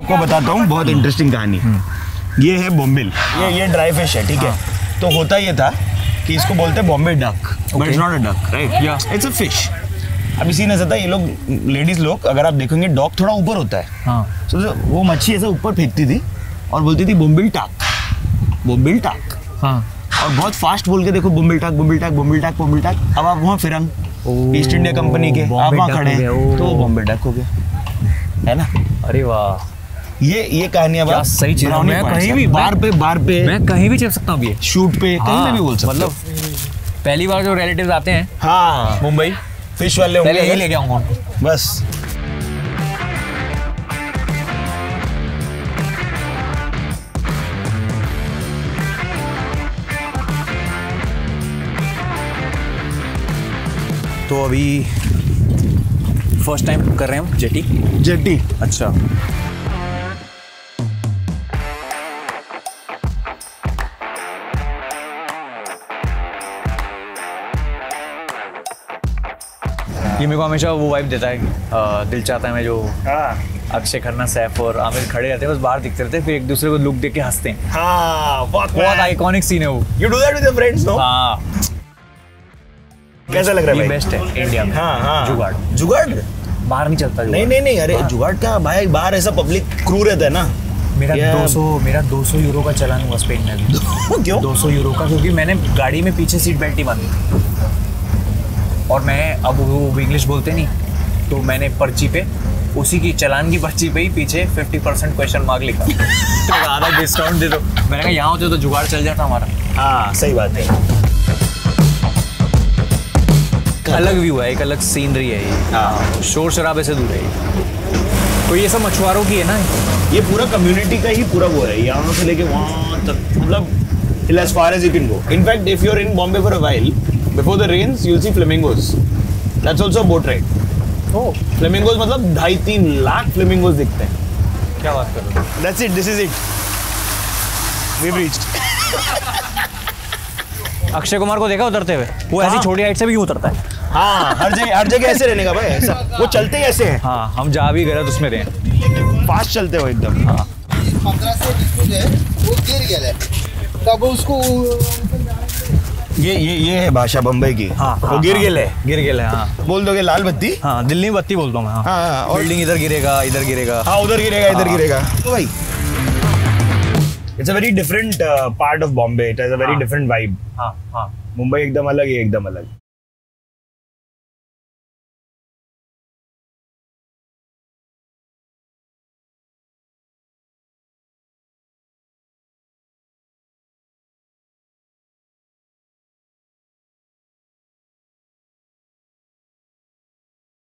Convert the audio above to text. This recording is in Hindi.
को बताता हूँ बहुत इंटरेस्टिंग कहानी। ये है बोम्बिल, ये ड्राई फिश है, ठीक है। तो होता ये था कि इसको बोलते हैं Bombay duck, but it's not a duck, right? It's a fish. अभी सीन ऐसा था, ये लोग लेडीज लोग, अगर आप देखेंगे डॉग थोड़ा ऊपर होता है, तो वो मच्छी ऐसे ऊपर फेंकती थी और बोलती थी बोम्बिल टाक, बोम्बिल टाक। और बहुत फास्ट बोल के देखो, बोम्बिल टाक, बोम्बिल टाक, बोम्बिल टाक, बोम्बिल टाक। अब आप वहाँ फिरंग ईस्ट इंडिया कंपनी के, आप वहाँ खड़े हैं, तो बोम्बे डक हो गया, है ना? अरे वाह, ये कहानी अब सही चीज है। मैं कहीं भी बार पे मैं कहीं भी चल सकता हूँ, ये शूट पे कहीं भी बोल सकता हूँ। मतलब पहली बार जो रिलेटिव्स आते हैं, हाँ, मुंबई फिश वाले पहले यही लेके आऊंगा बस। तो अभी फर्स्ट टाइम कर रहे हैं हम जेटी। अच्छा, ये मेरे को हमेशा वो वाइब देता है, दिल चाहता है मैं जो अक्षय खन्ना, सैफ और आमिर खड़े रहते हैं, बस बाहर दिखते रहते हैं, फिर एक दूसरे को लुक देख के हंसते हैं। हाँ, बहुत आइकॉनिक सीन है वो। You do that with your friends, no? हाँ, कैसा लग रहा है भाई? बेस्ट है इंडिया में। हाँ, जुगाड़ बाहर नहीं चलता। नहीं, अरे जुगाड़ का भाई, बाहर ऐसा पब्लिक क्रू रहता है ना। मेरा 200 यूरो का चलान हुआ स्पेन में अभी। क्यों? 200 यूरो का, क्योंकि मैंने गाड़ी में पीछे सीट बेल्ट ही बांधी और मैं, अब वो इंग्लिश बोलते नहीं, तो मैंने पर्ची पे, उसी की चलान की पर्ची पे ही पीछे 50% क्वेश्चन मार्क लिखा। आधा डिस्काउंट दे दो। मैंने कहा यहाँ होते तो जुगाड़ चल जाता हमारा। हाँ, सही बात है। अलग व्यू है, एक अलग सीनरी है ये। हाँ, शोर शराबे से दूर है ये। तो ये सब मछुआरों की है ना, ये पूरा कम्युनिटी का ही पूरा वो है, यहाँ से लेके वहाँ तक, मतलब as far as you can go. In fact, if you're in Bombay for a while, before the rains, you'll see flamingos. That's also a boat ride. Oh, flamingos मतलब 2.5-3 लाख flamingos दिखते हैं। क्या बात कर रहे हो? That's it. This is it. We've reached. Akshay Kumar को देखा उतरते हुए? वो ऐसी छोटी हाइट से भी क्यों उतरता है? हाँ, हर जगह ऐसे रहने का भाई, ऐसा। वो चलते ही ऐसे हैं। हाँ, हम जहाँ भी गए उसमें रहे, फास्ट चलते हो एकदम। हाँ, 15 से 20 है, वो गिर गया है, तब उसको ये है भाषा बम्बई की। हाँ, वो गिर गेले। हाँ, बोल दोगे लाल बत्ती। हाँ, दिल्ली में बत्ती बोलता हूँ मैं। हाँ, और बिल्डिंग इधर गिरेगा, इधर गिरेगा। हाँ, उधर गिरेगा, इधर गिरेगा। तो भाई, it's a very different part of Bombay. It has a very different vibe. हाँ, मुंबई एकदम अलग है, एकदम अलग।